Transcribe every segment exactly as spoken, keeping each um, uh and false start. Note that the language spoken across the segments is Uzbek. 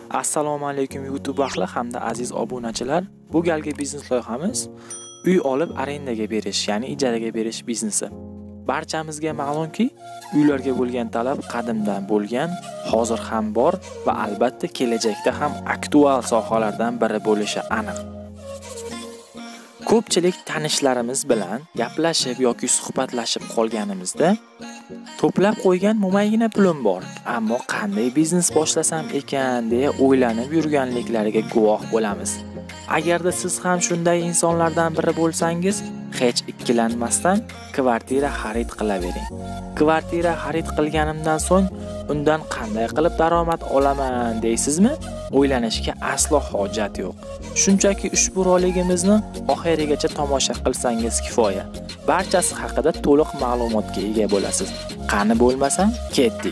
Assalomu alaykum YouTube ahli hamda aziz obunachilar. Bu galgi biznes loyihamiz uy olib arendaga berish, ya'ni ijaraga berish biznesi. Barchamizga ma'lumki, uylarga bo'lgan talab qadimdan bo'lgan, hozir ham bor va albatta kelajakda ham aktual sohalardan biri bo'lishi aniq. Ko'pchilik tanishlarimiz bilan gaplashib yoki suhbatlashib qolganimizda to'plab qo'ygan mo'maygina pulim bor, ammo qanday biznes boshlasam ekan deya o'ylanib yurganliklariga guvoh bo'lamiz. Agarda siz ham shunday insonlardan biri bo'lsangiz, hech ikkilanmasdan kvartira xarid qilavering. Kvartira xarid qilganimdan so'ng undan qanday qilib daromad olaman deysizmi? O'ylanishga aslo hojat yo'q. Shunchaki ushbu roligimizni oxirigacha tomosha qilsangiz kifoya. Barchasi haqida to'liq ma'lumotga ega bo'lasiz. Qani bo'lmasam, ketdik.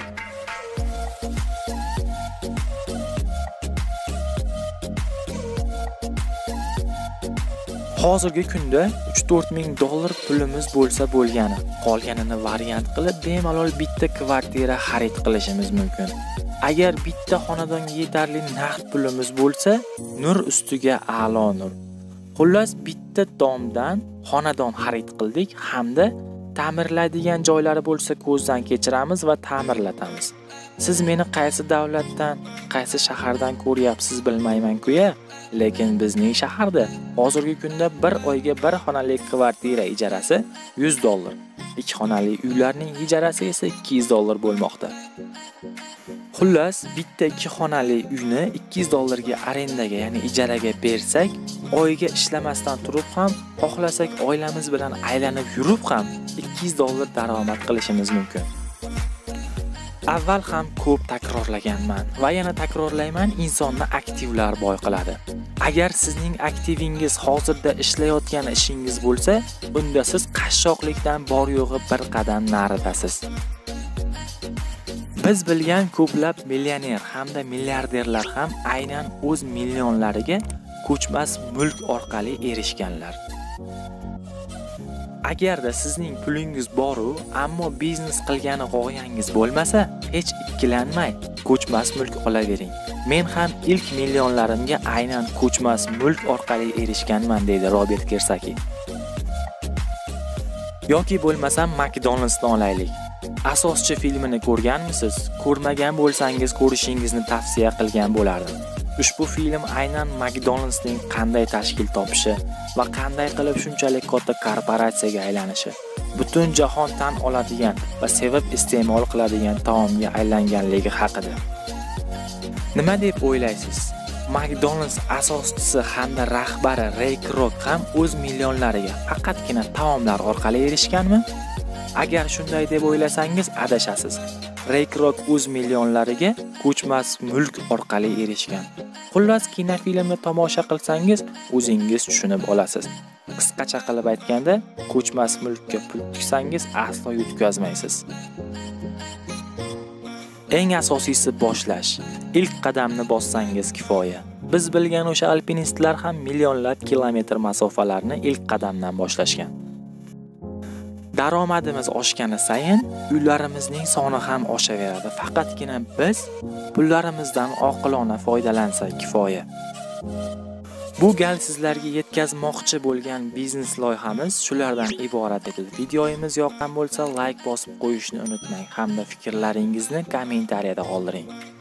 Hozirgi kunda uch to'rt ming dollar pulimiz bo'lsa bo'lgani, qolganini variant qilib bemalol bitta kvartira xarid qilishimiz mumkin. Agar bitta xonadonga yetarli naqd pulimiz bo'lsa, nur ustiga a'lo nur. Xullas, bitta domdan xonadon xarid qildik hamda ta'mirlaydigan joylari bo'lsa ko'zdan kechiramiz va ta'mirlatamiz. Siz meni qaysi davlatdan, qaysi shahardan ko'ryapsiz bilmayman-ku-ya, lekin bizning shaharda hozirgi kunda bir oyga bir xonali kvartira ijarasi yuz dollar, ikki xonali uylarning ijarasi esa ikki yuz dollar bo'lmoqda. Xullas, bitta ikki xonali uyni ikki yuz dollarga arendaga, ya'ni ijaraga bersak, oyiga ishlamasdan turib ham, xohlasak oilamiz bilan aylanib yurib ham ikki yuz dollar daromad qilishimiz mumkin. Avval ham ko'p takrorlaganman va yana takrorlayman, insonni aktivlar boy qiladi. Agar sizning aktivingiz hozirda ishlayotgan ishingiz bo'lsa, unda siz qashshoqlikdan bor yo'g'i bir qadam naridasiz. Biz bilgan ko'plab millioner hamda milliarderlar ham aynan o'z millionlariga ko'chmas mulk orqali erishganlar. Agarda sizning pulingiz bor-u, ammo biznes qilgani g'oyangiz bo'lmasa, hech ikkilanmay ko'chmas mulk olavering. Men ham ilk millionlarimga aynan ko'chmas mulk orqali erishganman, deydi Robert Kiyosaki. Yoki bo'lmasam McDonald'sni olaylik. Asoschi filmini ko'rganmisiz? Ko'rmagan bo'lsangiz ko'rishingizni tavsiya qilgan bo'lardim. Ushbu film aynan McDonald'sning qanday tashkil topishi va qanday qilib shunchalik katta korporatsiyaga aylanishi, butun jahon tan oladigan va sevib iste'mol qiladigan taomga aylanganligi haqida. Nima deb o'ylaysiz? McDonald's asoschisi hamda rahbari Ray Kroc ham o'z millionlariga faqatgina taomlar orqali erishganmi? Agar shunday deb o'ylasangiz, adashasiz. Ray Kroc o'z millionlariga ko'chmas mulk orqali erishgan. Xullas, kinofilmni tomosha qilsangiz, o'zingiz tushunib olasiz. Qisqacha qilib aytganda, ko'chmas mulkka pul tiksangiz aslo yutqazmaysiz. Eng asosiysi boshlash. Ilk qadamni bossangiz kifoya. Biz bilgan o'sha alpinistlar ham millionlab kilometr masofalarni ilk qadamdan boshlashgan. Daromadimiz oshgani sayin uylarimizning soni ham oshaveradi. Faqatgina biz pullarimizdan oqilona foydalansak kifoya. Bu gal sizlarga yetkazmoqchi bo'lgan biznes loyihamiz shulardan iborat edi. Videomiz yoqqan bo'lsa, like bosib qo'yishni unutmang hamda fikrlaringizni kommentariyada qoldiring.